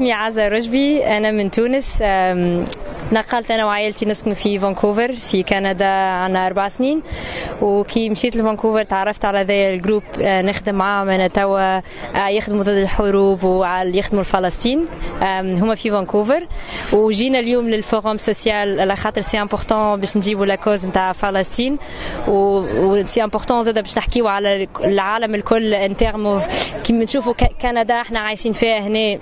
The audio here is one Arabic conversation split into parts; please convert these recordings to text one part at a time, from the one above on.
اسمي عزة رشبي، أنا من تونس. تنقلت أنا وعائلتي نسكن في فانكوفر في كندا عنا 4 سنين، وكي مشيت لفانكوفر تعرفت على ذا الجروب نخدم معاهم أنا توا يخدموا ضد الحروب ويخدموا لفلسطين. هما في فانكوفر، وجينا اليوم للفورم سوسيال على خاطر سي امبورطون باش نجيبوا لاكوز نتاع فلسطين، وسي امبورطون زاد باش نحكيوا على العالم الكل ان تيرم كيما نشوفوا كندا احنا عايشين فيها هنا،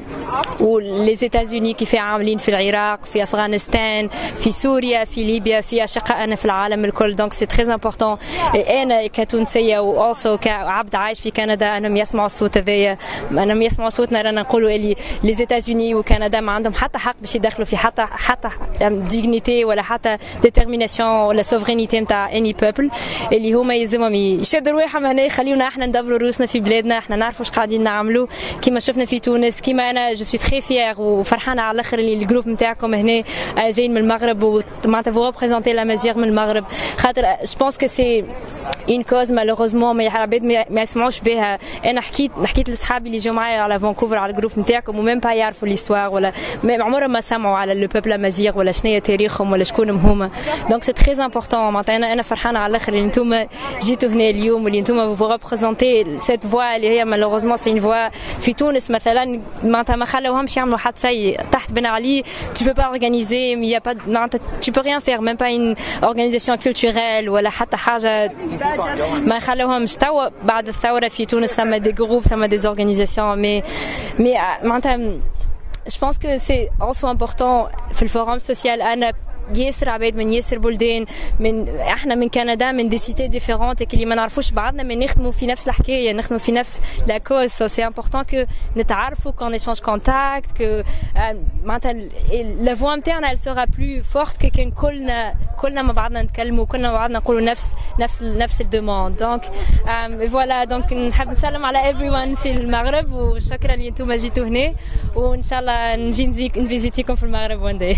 ولي زيتازوني كيف عاملين في العراق، في افغانستان، في سوريا، في ليبيا، في اشقائنا في العالم الكل. دونك سي تري امبورطون انا كتونسيه واوسو كعبد عايش في كندا انهم يسمعوا الصوت هذايا، انهم يسمعوا صوتنا رانا نقولوا اللي لي زيتازوني وكندا ما عندهم حتى حق باش يدخلوا في حتى ديغنيتي ولا حتى ديترميناسيون ولا سوفرينيتي نتاع اني بيبل، اللي هما يلزمهم يشدوا رواحهم هنا، يخليونا احنا ندبروا روسنا في بلادنا، احنا نعرفوا واش قاعدين نعملوا كيما شفنا في تونس. كيما انا جو سوي تري فيير وفرحانه على الاخر اللي الجروب نتاعكم هنا جايين من المغرب ومعناتها فو ريبريزونتي لا مازيغ من المغرب، خاطر جو بونس كو سي اون كوز مالوغوزمون ما العباد ما يسمعوش بها. انا حكيت لاصحابي اللي جاوا معايا على فانكوفر على الجروب نتاعكم وميم با يعرفوا ليستوار ولا عمرهم ما سمعوا على لو بوبل مازيغ ولا شنو هي تاريخهم ولا شكونهم هما. دونك سي تري امبورطون معناتها انا فرحانه على الاخر اللي انتم جيتوا هنا اليوم واللي انتم فو ريبريزونتي سيت فوا اللي هي مالوغوزمون سي اون فوا في تونس مثلا معناتها ما خلوهمش يعملوا حتى شيء تحت بن علي. tu peux pas organiser, il y a pas tu peux rien faire, même pas une organisation culturelle ولا حتى حاجه ما خلوهمش. توا بعد الثوره في تونس ثم دي جروب ثم دي اورغانيزاسيون مي معناتها je pense que c'est also important في الفورم سوسيال. انا ياسر عباد من ياسر بلدان، من احنا من كندا من دي سيتي ديفيرونت اللي ما نعرفوش بعضنا ما نخدموا في نفس الحكايه، نخدموا في نفس لا كوز. سو سي امبورطون كو نتعرفوا كون ايشانج كونتاكت كو معناتها لا فوا نتاعنا elle sera plus forte كان كلنا مع بعضنا نتكلموا كلنا مع بعضنا نقولوا نفس الدوموند. دونك فوالا دونك نحب نسلم على everyone في المغرب، وشكرا اللي انتم جيتوا هنا، وان شاء الله نجي نفيزيتيكم في المغرب وان داي.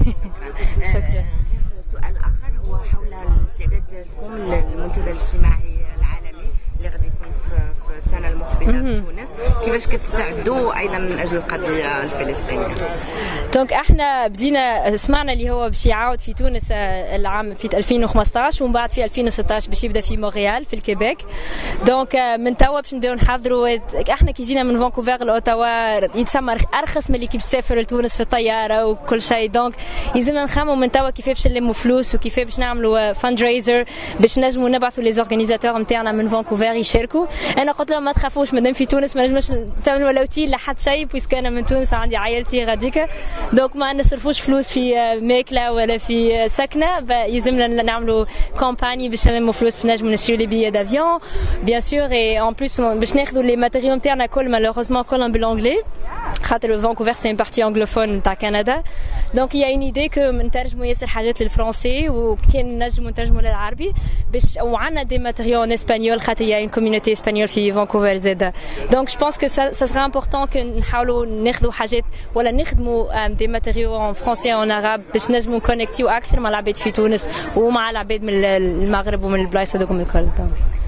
شكرا. سؤال آخر هو حول الاستعداد ديالكم للمنتدى الاجتماعي العالمي اللي غادي يكون في السنة المقبلة في تونس، كيفاش كتستعدوا أيضا من أجل القضية الفلسطينية؟ دونك احنا بدينا سمعنا اللي هو باش يعاود في تونس العام في 2015 ومن بعد في 2016 باش يبدا في مونريال في الكيبيك. دونك من توا باش نبداو نحضروا. احنا كي جينا من فانكوفر لاوتاوا يتسمى ارخص من اللي كي تسافر لتونس في الطياره وكل شيء. دونك يلزمنا نخمموا من توا كيف باش نلموا فلوس وكيف باش نعملوا فاندريزر باش نجموا نبعثوا لي زورغانيزاتور نتاعنا من فانكوفر يشاركوا. انا قلت لهم ما تخافوش مادام في تونس ما نجمش نعملوا ولا اوتيل لا حتى شيء، بويسك انا من تونس وعندي عائلتي غاديكا. دونك ما نصرفوش فلوس في ماكله ولا في سكنه، يلزمنا نعملوا كامباني باش نلموا فلوس باش نجموا نشريو لي بيي دافيون بيان سور، اي اون بليس باش ناخذوا لي ماتيريال نتاعنا كل مالوغوزمون كلهم بالانجلي خاطر فانكوفر سي ان بارتي انجلوفون نتاع كندا. دونك هي اون ايدي كو نترجموا ياسر حاجات للفرنسي وكان نجموا نترجموا للعربي باش وعندنا دي ماتيريال اسبانيول خاطر هي اون كوميونيتي اسبانيول في فانكوفر زاده. دونك جو بونس كو سا سرا امبورطون كو نحاولوا ناخذوا حاجات ولا نخدموا دي ماتيريال ان فرنسي ان عرب باش نجموا نكونيكتيو اكثر مع العباد في تونس ومع العباد من المغرب ومن البلايص هذوك الكل.